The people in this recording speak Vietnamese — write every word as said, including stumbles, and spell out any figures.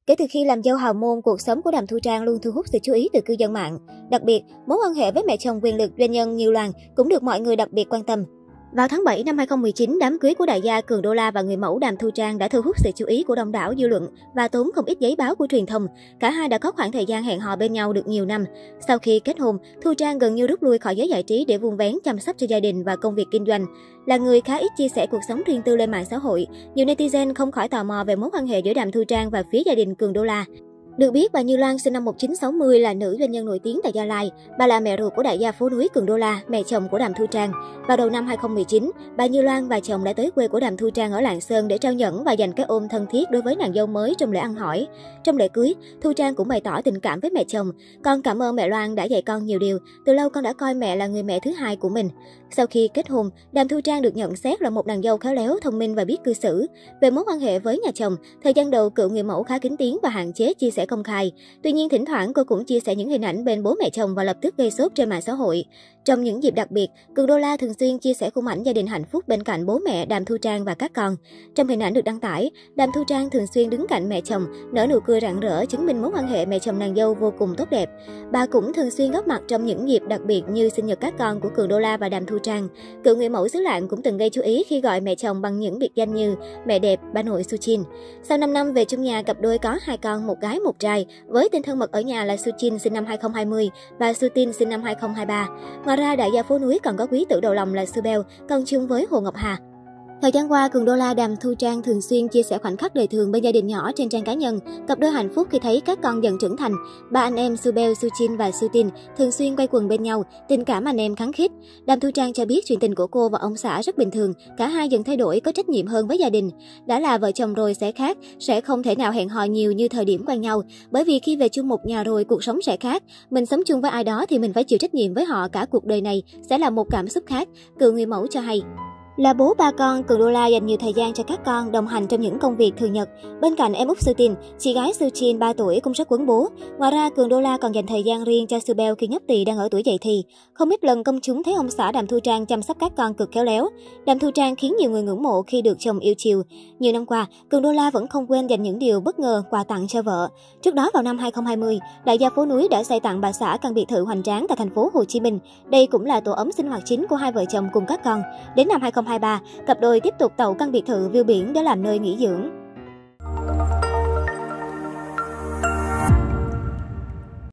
Kể từ khi làm dâu hào môn, cuộc sống của Đàm Thu Trang luôn thu hút sự chú ý từ cư dân mạng. Đặc biệt, mối quan hệ với mẹ chồng quyền lực doanh nhân Nhiêu Loan cũng được mọi người đặc biệt quan tâm. Vào tháng bảy năm hai không một chín, đám cưới của đại gia Cường Đô La và người mẫu Đàm Thu Trang đã thu hút sự chú ý của đông đảo dư luận và tốn không ít giấy báo của truyền thông. Cả hai đã có khoảng thời gian hẹn hò bên nhau được nhiều năm. Sau khi kết hôn, Thu Trang gần như rút lui khỏi giới giải trí để vun vén chăm sóc cho gia đình và công việc kinh doanh. Là người khá ít chia sẻ cuộc sống riêng tư lên mạng xã hội, nhiều netizen không khỏi tò mò về mối quan hệ giữa Đàm Thu Trang và phía gia đình Cường Đô La. Được biết, bà Như Loan sinh năm một nghìn chín trăm sáu mươi là nữ doanh nhân nổi tiếng tại Gia Lai. Bà là mẹ ruột của đại gia phố núi Cường Đô La, mẹ chồng của Đàm Thu Trang. Vào đầu năm hai không một chín, bà Như Loan và chồng đã tới quê của Đàm Thu Trang ở Lạng Sơn để trao nhẫn và dành cái ôm thân thiết đối với nàng dâu mới trong lễ ăn hỏi. Trong lễ cưới, Thu Trang cũng bày tỏ tình cảm với mẹ chồng. Con cảm ơn mẹ Loan đã dạy con nhiều điều. Từ lâu con đã coi mẹ là người mẹ thứ hai của mình. Sau khi kết hôn, Đàm Thu Trang được nhận xét là một nàng dâu khéo léo, thông minh và biết cư xử. Về mối quan hệ với nhà chồng, thời gian đầu cựu người mẫu khá kín tiếng và hạn chế chia sẻ công khai. Tuy nhiên, thỉnh thoảng cô cũng chia sẻ những hình ảnh bên bố mẹ chồng và lập tức gây sốt trên mạng xã hội. Trong những dịp đặc biệt, Cường Đô La thường xuyên chia sẻ khung ảnh gia đình hạnh phúc bên cạnh bố mẹ Đàm Thu Trang và các con. Trong hình ảnh được đăng tải, Đàm Thu Trang thường xuyên đứng cạnh mẹ chồng, nở nụ cười rạng rỡ chứng minh mối quan hệ mẹ chồng nàng dâu vô cùng tốt đẹp. Bà cũng thường xuyên góp mặt trong những dịp đặc biệt như sinh nhật các con của Cường Đô La và Đàm Thu Trang. Cựu người mẫu xứ Lạng cũng từng gây chú ý khi gọi mẹ chồng bằng những biệt danh như mẹ đẹp, bà nội Suchin. Sau năm năm về chung nhà, cặp đôi có hai con, một gái một trai, với tên thân mật ở nhà là Suchin sinh năm hai không hai không và Sutin sinh năm hai không hai ba. Ngoài ra, đại gia phố núi còn có quý tử đầu lòng là Subel, con chung với Hồ Ngọc Hà. Thời gian qua, Cường Đô La Đàm Thu Trang thường xuyên chia sẻ khoảnh khắc đời thường bên gia đình nhỏ trên trang cá nhân. Cặp đôi hạnh phúc khi thấy các con dần trưởng thành. Ba anh em Subel, Suchin và Sutin thường xuyên quay quần bên nhau, tình cảm anh em khăng khít. Đàm Thu Trang cho biết chuyện tình của cô và ông xã rất bình thường, cả hai dần thay đổi, có trách nhiệm hơn với gia đình. Đã là vợ chồng rồi sẽ khác, sẽ không thể nào hẹn hò nhiều như thời điểm quen nhau, bởi vì khi về chung một nhà rồi cuộc sống sẽ khác. Mình sống chung với ai đó thì mình phải chịu trách nhiệm với họ cả cuộc đời này, sẽ là một cảm xúc khác, cựu người mẫu cho hay. Là bố ba con, Cường Đô La dành nhiều thời gian cho các con, đồng hành trong những công việc thường nhật. Bên cạnh em út Sutin, chị gái Suchin ba tuổi cũng rất quấn bố. Ngoài ra, Cường Đô La còn dành thời gian riêng cho Subel khi nhóc tỳ đang ở tuổi dậy thì. Không ít lần công chúng thấy ông xã Đàm Thu Trang chăm sóc các con cực khéo léo. Đàm Thu Trang khiến nhiều người ngưỡng mộ khi được chồng yêu chiều. Nhiều năm qua, Cường Đô La vẫn không quên dành những điều bất ngờ quà tặng cho vợ. Trước đó vào năm hai không hai không, đại gia phố núi đã xây tặng bà xã căn biệt thự hoành tráng tại thành phố Hồ Chí Minh. Đây cũng là tổ ấm sinh hoạt chính của hai vợ chồng cùng các con. Đến năm hai không hai ba, cặp đôi tiếp tục tậu căn biệt thự view biển để làm nơi nghỉ dưỡng.